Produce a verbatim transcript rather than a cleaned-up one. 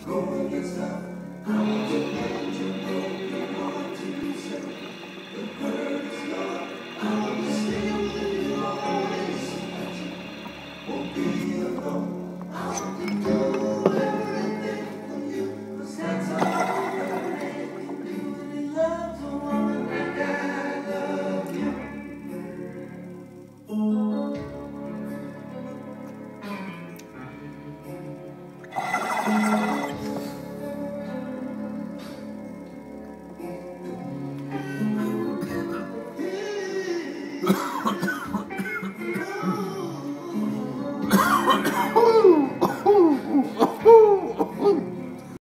Go and get stuff. I want to let you know you want to do so. The word is love. I want to stay with you always. That you won't be alone. I want to do everything for you. 'Cause that's all that man can do. And he loves a woman like I love you.